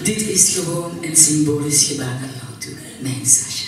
Dit is gewoon een symbolisch gebaar naar jou toe, mijn Sascha.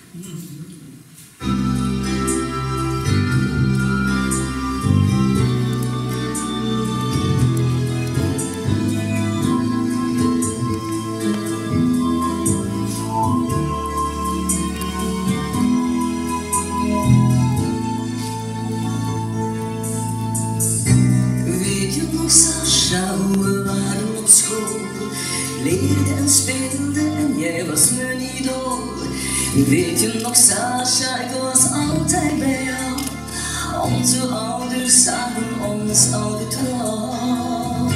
Weet je nog, Sascha, hoe we waren op school? Leerde en speelde en jij was mijn idool. Weet je nog, Sascha, ik was altijd bij jou. Onze ouders hebben ons al getrouwd.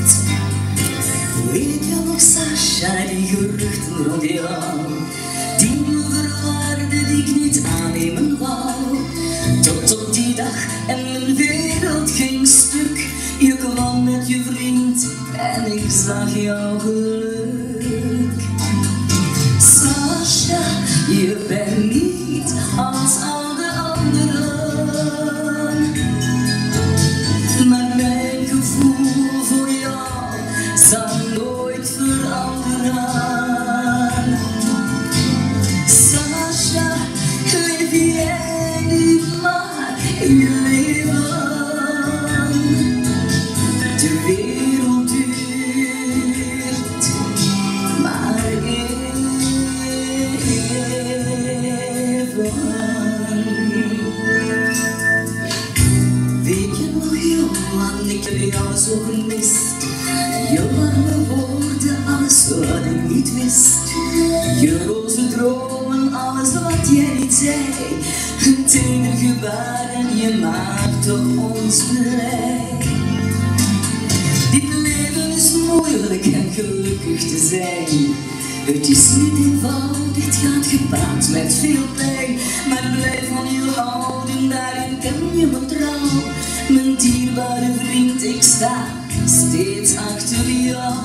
Weet je nog, Sascha, die geruchten rond jou, die me verwarden, die ik niet aannemen wou. Tot op die dag en mijn wereld ging stuk. Je kwam met je vriend en ik zag jouw geluk. Sascha, je bent niet als al de anderen, maar mijn gevoel voor jou zal nooit veranderen. Sascha, leef jij niet maar je leven. De wereld duurt maar even. Weet je nog, Johan, ik heb jou zo gemist. Je warme woorden, alles wat ik niet wist. Je roze dromen, alles wat jij niet zei. Een teder gebaar en je maakte ons blij. Dit leven is moeilijk en gelukkig te zijn. Het is niet eenvoudig, dit gaat gepaard met veel pijn. Maar blijf van je houden, daarin ken je me trouw. Mijn dierbare vriend, ik sta steeds achter jou.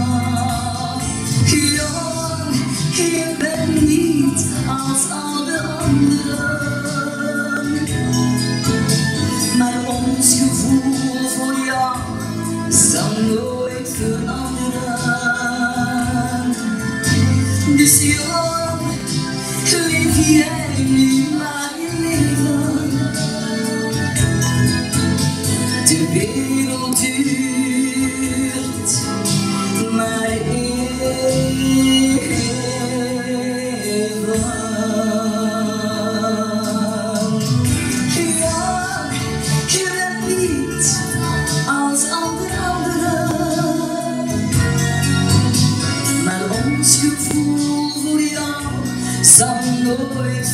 Johan, je bent niet als al de anderen, maar ons gevoel voor jou zal nooit veranderen. Dus Johan, leef jij nu maar je leven. De wereld duurt maar even. Johan, je bent niet als andere anderen, maar ons gevoel voor jou zal nooit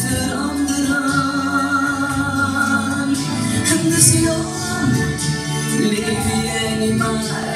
veranderen. Dus Johan, leef jij niet maar